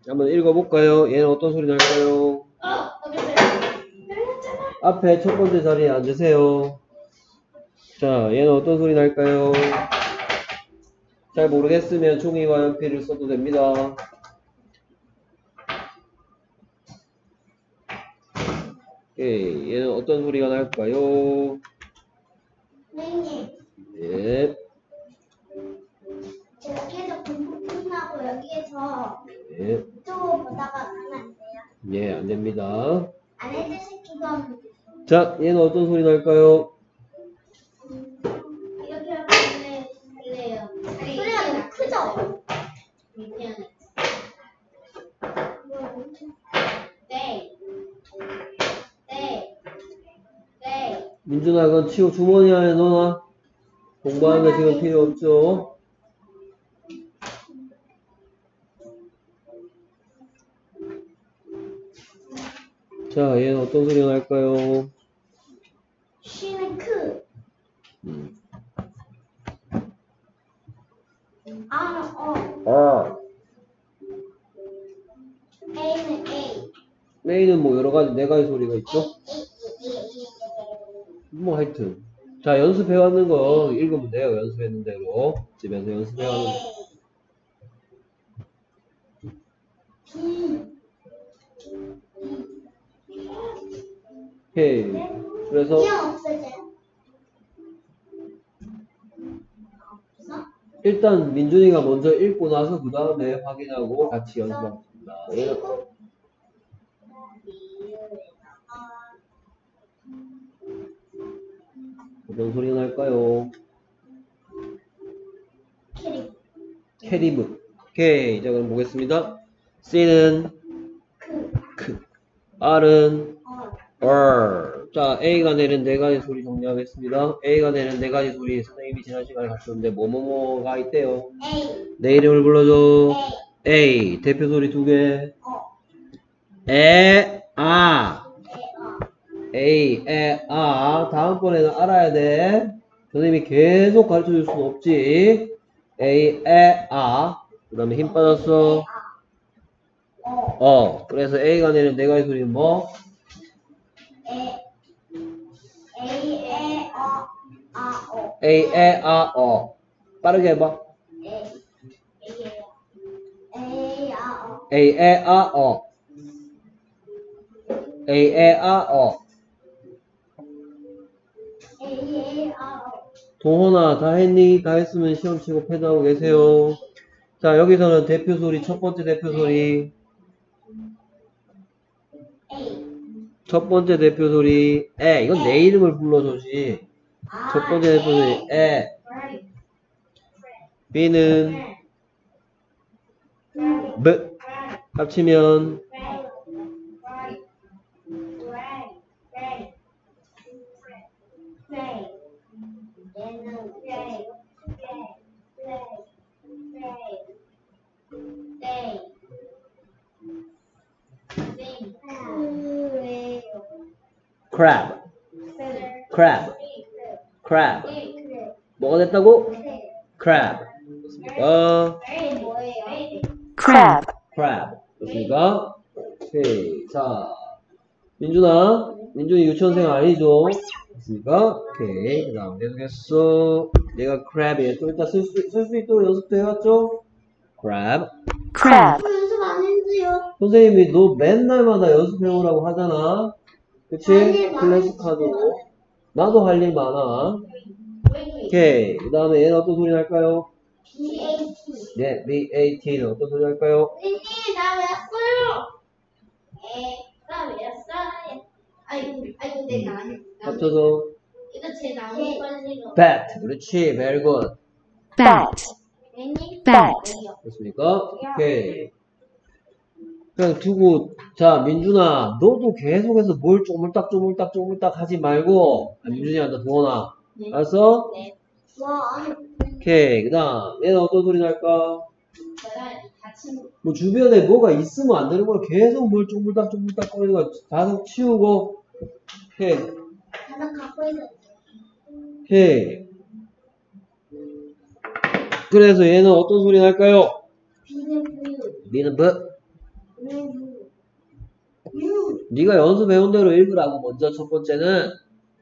한번 읽어볼까요? 얘는 어떤 소리 날까요? 앞에 첫 번째 자리에 앉으세요. 자, 얘는 어떤 소리 날까요? 잘 모르겠으면 종이와 연필을 써도 됩니다. 오케이, 얘는 어떤 소리가 날까요? 선생님, 예. 여기에서 공부 끝나고 여기에서 예. 또 보다가 가면 안 돼요? 예, 안 됩니다. 안 해주시기도 하면 자, 얘는 어떤 소리 날까요? 이렇게 할래요. 소리가 너무 크죠? 네. 네. 네. 민준아, 그건 치우 주머니 안에 넣어놔. 공부하는 거 지금 필요 없죠? 자, 얘는 어떤 소리가 날까요? 쉬는 크. 아, A는 A. 메인은 뭐 여러 가지, 네 가지 소리가 있죠? 뭐 하여튼. 자, 연습해왔는 거 읽으면 돼요. 연습했는 대로. 집에서 연습해왔는 거. 오케이. 그래서 이형 없어져요? 일단 민준이가 먼저 읽고 나서 그 다음에 확인하고 같이 연습하겠습니다. 어떤 소리가 날까요? 캐리브. 오케이. 자, 그럼 보겠습니다. C는 크. R은 R. 자, A가 내는 네 가지 소리 정리하겠습니다. A가 내는 네 가지 소리 선생님이 지난 시간에 가르쳤는데 뭐뭐뭐가 있대요. A. 내 이름을 불러줘. A. 대표 소리 두 개. 에, 아. A, 에, 아. 다음번에는 알아야 돼. 선생님이 계속 가르쳐 줄 수는 없지. A, 에, 아. 그 다음에 힘 빠졌어. 그래서 A가 내는 네 가지 소리는 뭐? A, 에, 아, 빠르게 해봐. A, 에, 아, A, 에, 아, 동원아, 다 했니? 다 했으면 시험 치고 패드하고 계세요. 자, 여기서는 대표 소리, 첫 번째 대표 소리. 첫 번째 대표 소리, 에. 이건 내 이름을 불러줘지. 첫 번째 대표 소리, 에. B는 B. 합치면 crab. crab. crab. 뭐가 됐다고? crab. 됐습니까? crab, crab. 됐습니까? 오케이. 자, 민준아. 민준이 유치원생 아니죠? 됐습니까? 오케이. 그 다음 계속해서 내가 crab이에요. 좀 이따 쓸 수 있도록 연습도 해왔죠? crab. crab, 연습 안 했어요. 선생님이 너 맨날마다 연습해오라고 하잖아. 그치? 아니, 클래스 카드로. 나도 할 일 많아. 오케이. 그 다음에 얘는 어떤 소리 날까요? BAT. 네, BAT는 어떤 소리 날까요? 선생님, 나 외웠어요. 나 외웠어요. 아니, 근데 나는. 합쳐서 이거 제 나무 빨리로. bat. 그렇지. very good. bat, bat, 됐습니까? 오케이. 그냥 두고, 자, 민준아, 너도 계속해서 뭘 쪼물딱 하지 말고, 민준이한테 도원아. 알았어? 네. 와, 아니, 오케이. 그 다음, 얘는 어떤 소리 날까? 내가 같이 뭐 주변에 뭐가 있으면 안 되는 걸 계속 뭘 쪼물딱 거리는 거 계속 치우고, 오케이. 하나 갖고 있어. 오케이. 그래서 얘는 어떤 소리 날까요? 비는 부유. B는 B. 네가 연습해온 대로 읽으라고. 먼저 첫 번째는.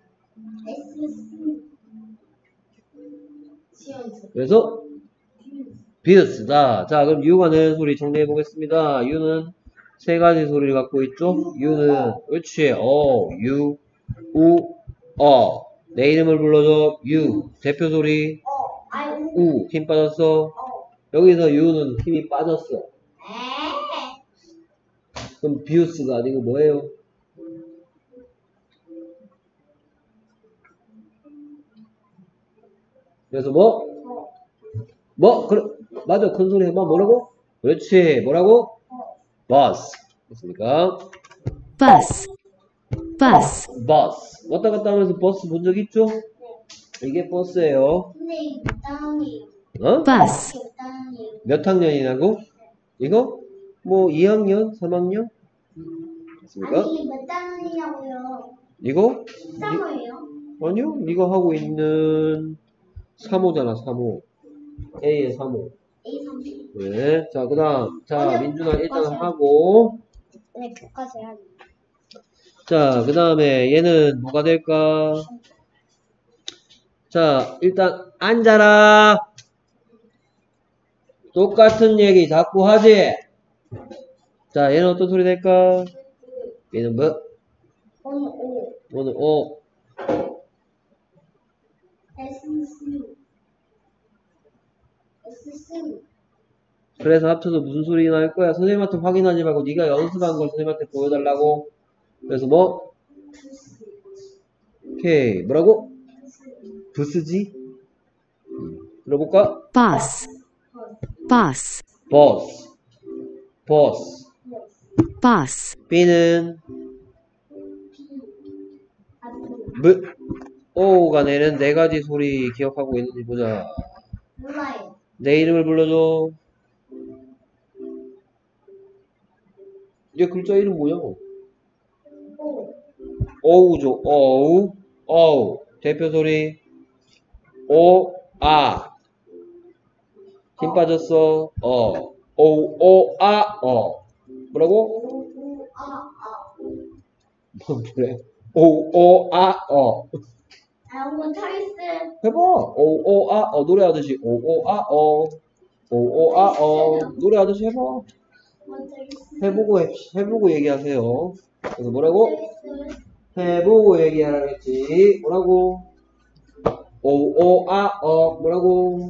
그래서 비읍스다. 자, 그럼 U가 내는 소리 정리해 보겠습니다. U는 세 가지 소리를 갖고 있죠. U는 그렇지. U, 우, 내 이름을 불러줘. U. 대표 소리. 우. 힘 빠졌어. 여기서 U는 힘이 빠졌어. 그럼 비읍스가 아니고 뭐예요? 그래서 그래, 맞아. 큰 소리 해봐. 뭐라고? 그렇지. 뭐라고? bus. 됐습니까? bus, bus, bus. 왔다 갔다 하면서 버스 본 적 있죠? 이게 버스예요. 근데 이게 몇 단이에요? 어? bus, 몇 단이에요? 몇 학년이라고? 이거? 뭐 2학년? 3학년? 됐습니까? 아니 몇 단이냐고요? 이거? 13호예요? 아니요. 이거 하고 있는 3호잖아. 3호. A의 3호. A30. 네. 자, 그 다음. 자, 아니요. 민준아 일단 맞아요. 하고. 네, 교과서 해야 돼. 자, 그 다음에 얘는 뭐가 될까? 자, 일단 앉아라. 똑같은 얘기 자꾸 하지? 자, 얘는 어떤 소리 될까? 얘는 뭐? 오늘 O. 오늘 O. SC. SC. 그래서 합쳐서 무슨 소리 날 거야? 선생님한테 확인하지 말고 네가 연습한 걸 선생님한테 보여달라고. 그래서 뭐? 오케이. 뭐라고? 부스지? 들어볼까? bus, bus, 버스. 버스. bus, B는 O가 내는 네 가지 소리 기억하고 있는지 보자. 몰라요. 내 이름을 불러줘. 얘 글자 이름 뭐야? O. 어우죠. 어우. 대표 소리. 힘 빠졌어. 뭐라고? O. 아. 그래? 한번 차리스. 해봐. 노래하듯이. 노래하듯이 해봐. 해보고 얘기하세요. 그래서 뭐라고? 해보고 얘기하라겠지. 뭐라고? 뭐라고?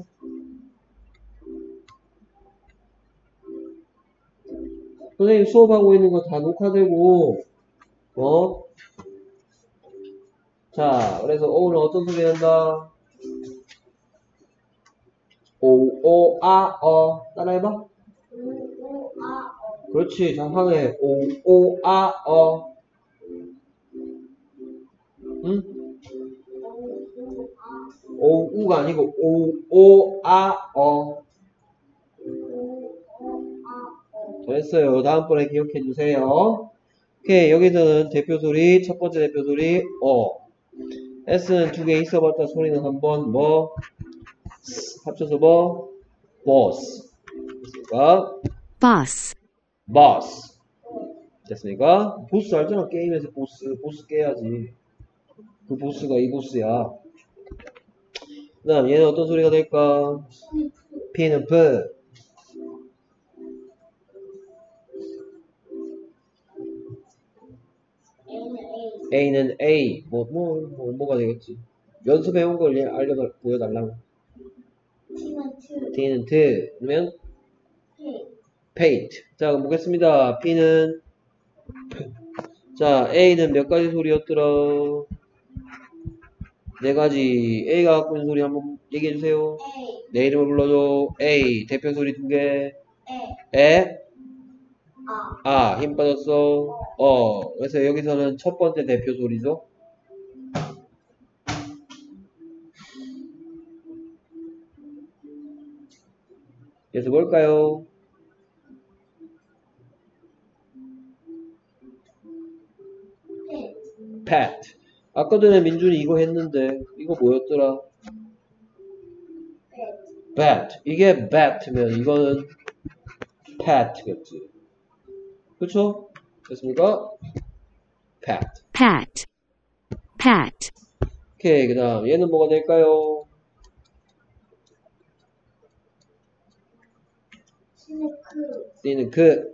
선생님 수업하고 있는 거 다 녹화되고, 자, 그래서 O는 어떤 소리 한다? 따라해봐. O. 아. 그렇지, 잘하네. 응? 오우가 아니고 됐어요. 다음번에 기억해 주세요. 오케이, 여기서는 대표 소리, 첫 번째 대표 소리, S는 두 개 있어봤다 소리는 한번, 합쳐서 boss. 됐습니까? bus, boss. 됐습니까? 보스 알잖아. 게임에서 보스 깨야지. 그 보스가 이 보스야. 그 다음, 얘는 어떤 소리가 될까? P는 P. A는 A. 뭐가 되겠지? 연습해온 걸 보여달라고. T는 T. 그러면 paint. 자, 그럼 보겠습니다. P는 자, A는 몇 가지 소리였더라? 네 가지. A가 갖고 있는 소리 한번 얘기해 주세요. 내 이름을 불러줘. A. 대표 소리 두 개. 힘 빠졌어. 그래서 여기서는 첫 번째 대표 소리죠. 그래서 뭘까요? pet. 아까 전에 민준이 이거 했는데 이거 뭐였더라? bat. 이게 bat면 이거는 pet겠지. 그쵸? 됐습니까? pat. pat, pat, 오케이, 그 다음 얘는 뭐가 될까요? 스네크. C는 그,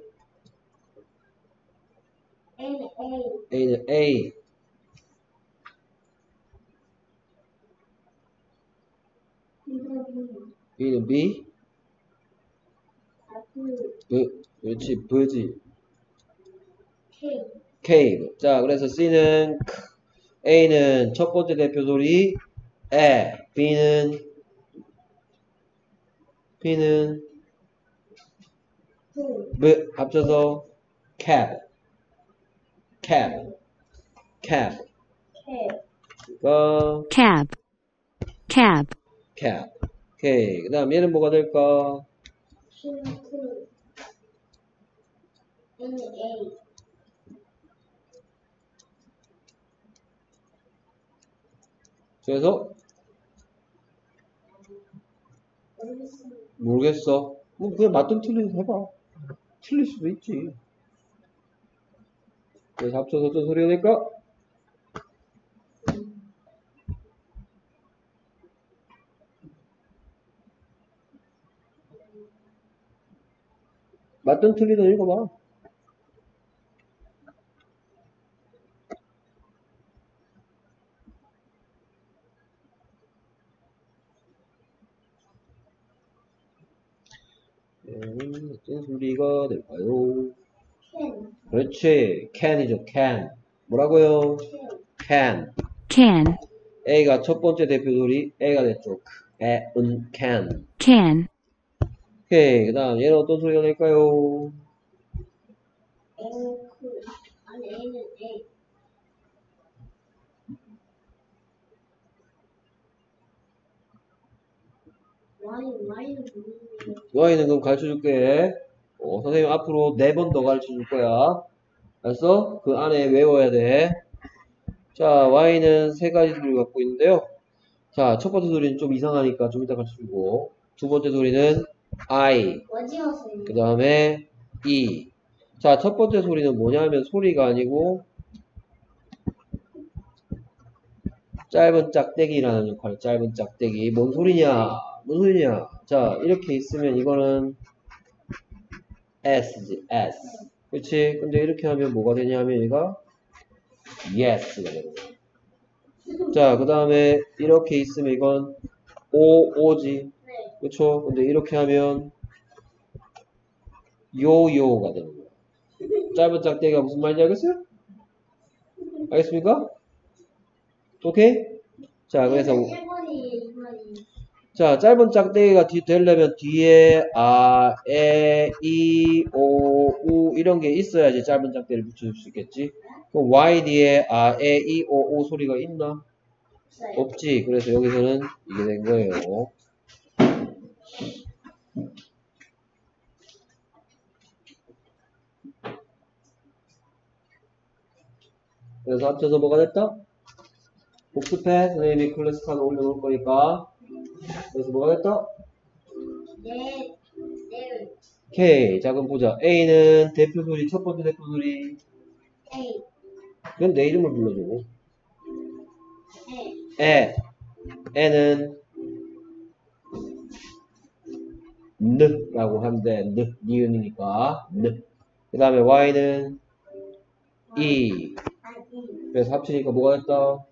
N A. A는 A, B는 B, 그렇지, V지. K. K. 자, 그래서 C는 크, A는 첫 번째 대표 소리 에, B는 B 합쳐서 cab, cab, cab. K. 그러니까 cab, cab, cab. 오케이. 그 다음 얘는 뭐가 될까? 스네크. N A. 그래서 모르겠어. 뭐 그냥 맞든 틀리든 해봐. 틀릴 수도 있지. 그래서 합쳐서 어떤 소리가 될까? 맞든 틀리든 읽어봐. 어떤 소리가 될까요? Can. 그렇지. can이죠, can. 뭐라고요? Can. can. can, A가 첫 번째 대표 소리 A가 됐죠. can. can, 오케이. 그 다음 얘는 어떤 소리가 될까요? N 그 아니 N은 A. Y는 모르는데. Y는 그럼 가르쳐 줄게. 선생님 앞으로 4번 더 가르쳐 줄 거야. 알았어? 그 안에 외워야 돼. 자, Y는 3가지 소리를 갖고 있는데요. 자, 첫 번째 소리는 좀 이상하니까 좀 이따 가르쳐 주고. 두 번째 소리는 I. 어지러워서. 그 다음에 E. 자, 첫 번째 소리는 뭐냐면 소리가 아니고 짧은 짝대기라는 역할, 짧은 짝대기. 뭔 소리냐? 뭔 소리냐? 자, 이렇게 있으면 이거는 S지, S. 그치? 근데 이렇게 하면 뭐가 되냐면 얘가 Yes가 되는 거야. 자, 그 다음에 이렇게 있으면 이건 O지. 네. 그쵸? 근데 이렇게 하면 요요가 되는 거야. 짧은 짝대기가 무슨 말인지 알겠어요? 알겠습니까? 오케이? 자, 그래서 1번이 2번이. 자, 짧은 짝대기가 되려면 뒤에 아, 에, 이, 오, 우 이런 게 있어야지 짧은 짝대기를 붙여줄 수 있겠지. 그럼 Y 뒤에 아, 에, 이, 오, 우 소리가 있나? 없어요. 없지. 그래서 여기서는 이게 된 거예요. 그래서 합쳐서 뭐가 됐다? 복습해. 선생님이 클래스 카드 올려놓을 거니까. 그래서 뭐가 됐다? 네. 네. K. 자, 그럼 보자. A는 대표 소리, 첫 번째 대표 소리. A. 그건 내 이름을 불러주고. A. N은 N라고 하는데, 니은이니까, N. 그 다음에 Y는 E. 아니. 그래서 합치니까 뭐가 됐다?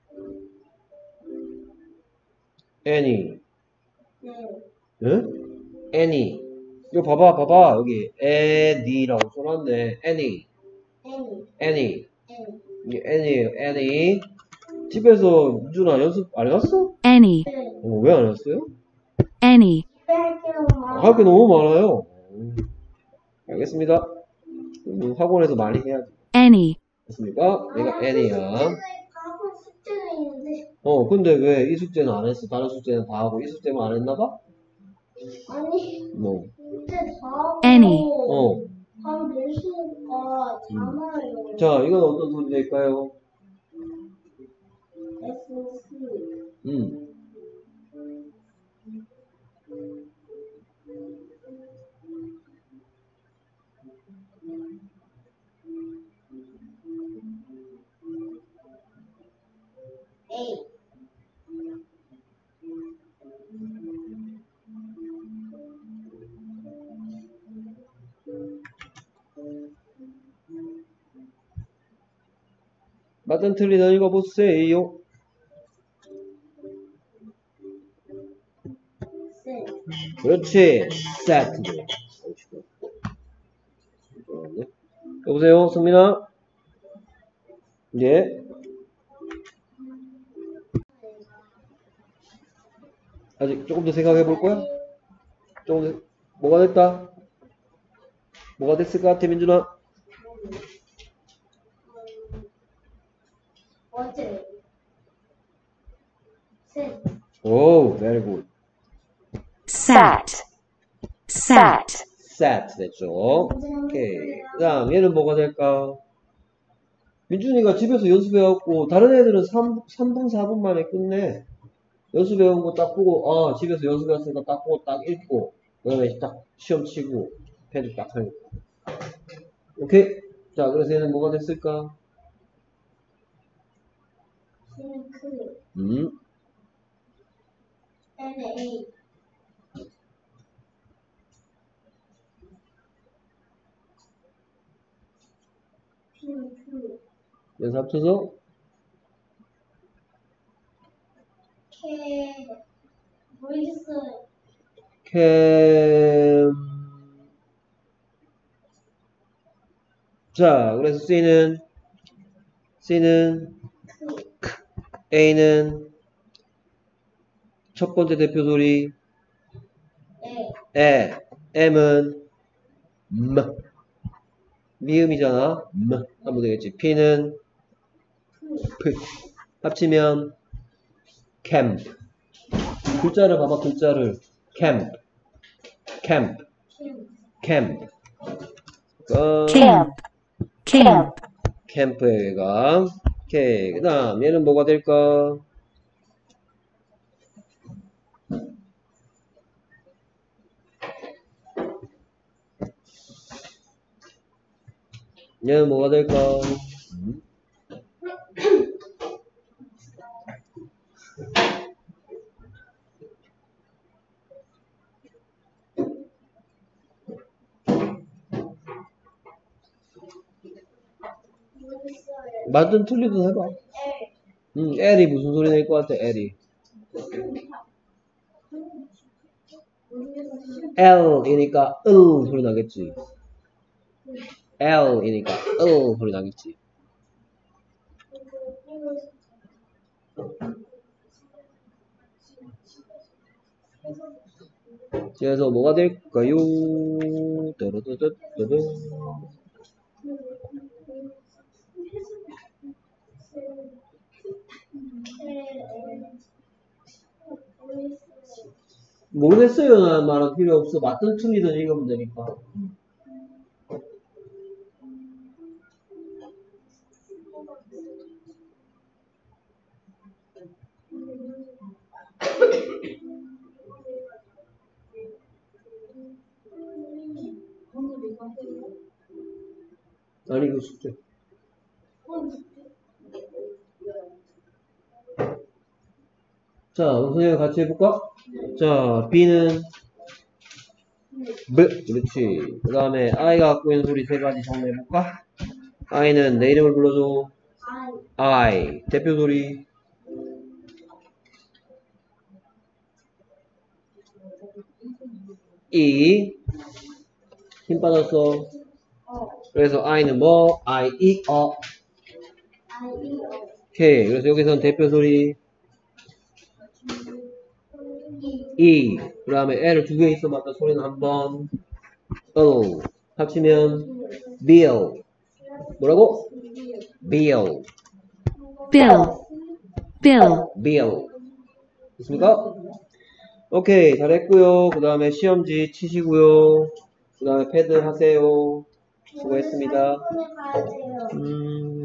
Any. 네. 응? Any. 이거 봐봐. 여기, Any라고 써놨네. Any. N. Any. N. 이게 Any에요, Any. 집에서 민준아 연습 안 해왔어? any, 네. 왜 안 했어요? any, 할 게 너무 많아요. 알겠습니다. 학원에서 많이 해야지. any, 됐습니까? 얘가 N이야. 과거 숙제가 있는데. 근데 왜 이 숙제는 안 했어? 다른 숙제는 다 하고 이 숙제만 안 했나 봐? 아니. 뭐. 숙제 다 하고. Any. 밥 내시니까 잠아요. 자, 이건 어떤 소리일까요? S. 음. 맞든 틀리든 읽어보세요. 셋. 그렇지. set. 여보세요, 승민아? 예? 아직 조금 더 생각해 볼 거야? 조금 더, 뭐가 됐다? 뭐가 됐을 것 같아, 민준아? 어제. 셋. 오, very good. sat, sat, set 됐죠? 오케이. 그 다음, 얘는 뭐가 될까? 민준이가 집에서 연습해갖고, 다른 애들은 3분, 4분 만에 끝내. 연습해온 거 딱 보고, 집에서 연습해왔으니까 딱 보고 딱 읽고, 그 다음에 딱 시험 치고, 패드 딱 하니까. 오케이? 자, 그래서 얘는 뭐가 됐을까? 싱크. NA. 핑크. 연습 합쳐서, 모르겠어요. 자, 그래서 C는, A는, 첫 번째 대표 소리, M은, 미음이잖아. 하면 되겠지. P는, P. 합치면, camp. 글자를 봐봐, 글자를. camp. camp, camp, 캠프의 외곽. 오케이. 그 다음, 얘는 뭐가 될까? 얘는 뭐가 될까? 모르겠어요. 맞든 틀리든 해봐. L이 무슨 소리 낼 것 같아, L이. L이니까, 소리 나겠지. L이니까, 소리 나겠지. 그래서 뭐가 될까요? 따라따따따따. 모르겠어요. 나 말은 필요 없어. 맞든 틀리든 읽으면 되니까. 아니, 이거 숙제. 자, 선생님 같이 해볼까? 자, B는 B, 그렇지. 그 다음에 I가 갖고 있는 소리 세 가지 정리해볼까? I는 내 이름을 불러줘. I. 대표 소리. E. 힘 빠졌어. 그래서 I는 뭐? I, E, 오케이. 그래서 여기서는 대표 소리 E. 그 다음에 L을 두 개 있어 맞다. 소리는 한 번. 합치면 Bill. 뭐라고? Bill. bill, 됐습니까? 오케이. 잘했고요. 그 다음에 시험지 치시고요. 그 다음에 패드 하세요. 수고했습니다. 가야 돼요.